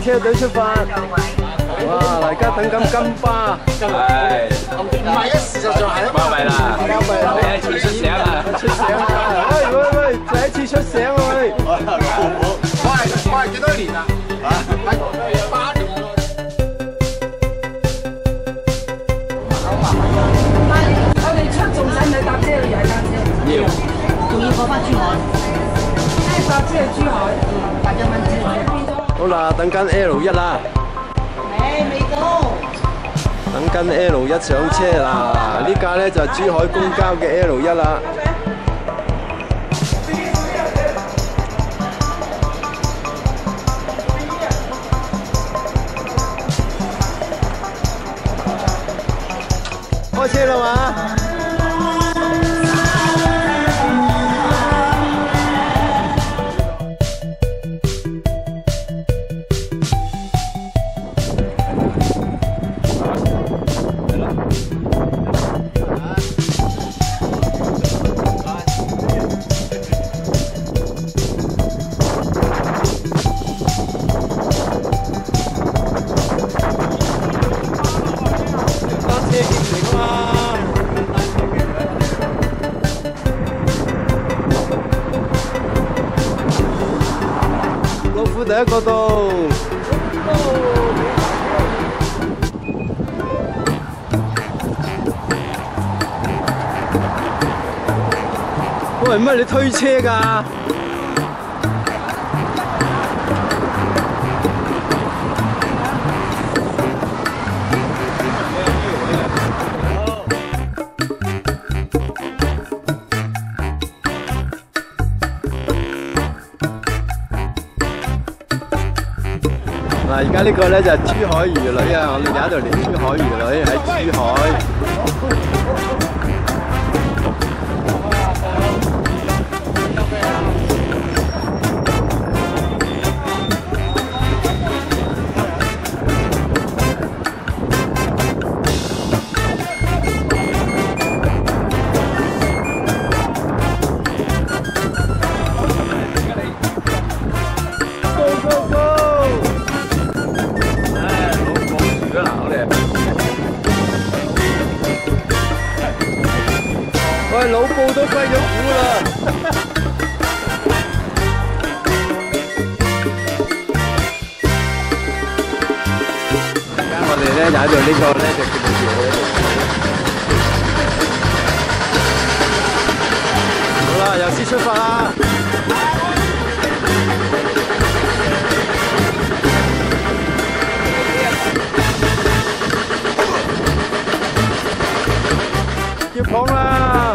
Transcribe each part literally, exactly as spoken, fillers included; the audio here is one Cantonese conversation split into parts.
車隊出發。哇！大家等緊金巴。 係。唔係啊，事實上係啊。包咪啦。包咪啦。第一次出聲啊！ 出聲啊！喂喂喂！第一次出聲啊喂！ 我係我係幾多年啊？啊？八年。 我哋出仲使唔使搭車去踩單車？ 要。 仲要過翻珠海。即係搭車去珠海，八一蚊車。 好啦，等緊 L 一啦。 未未到。 等緊 L 一上車啦！呢架咧就係珠海公交嘅 L 一啦。開車啦嘛！老虎第一個到。喂，乜你推車㗎？嗱，而家呢個咧就係珠海漁女啊！我哋就喺度練珠海漁女喺珠海。喂，老布都歸咗股啦！而家我哋咧踩到呢個咧就叫做搖嗰度。好啦，又先出發啦！接棒啦！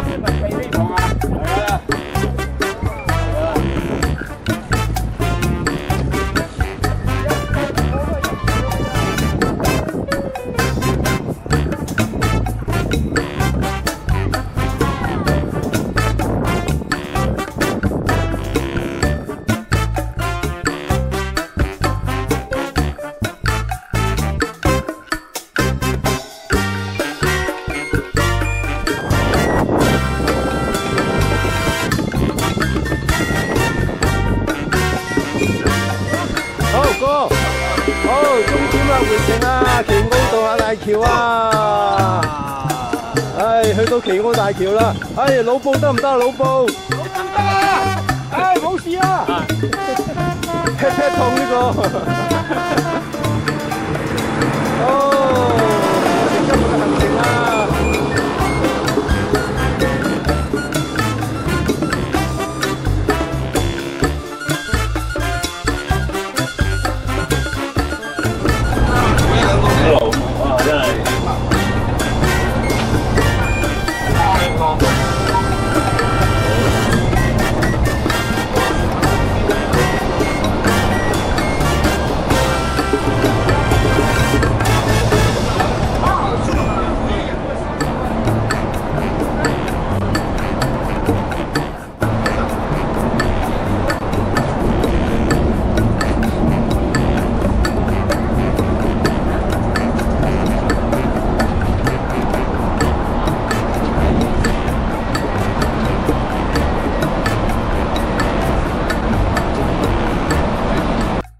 好，終點啦，回程啊，奇澳渡下大橋啊！唉，去到奇澳大橋啦！唉，老布得唔得啊？老布得啊！唉，冇事啊！劈劈痛呢個。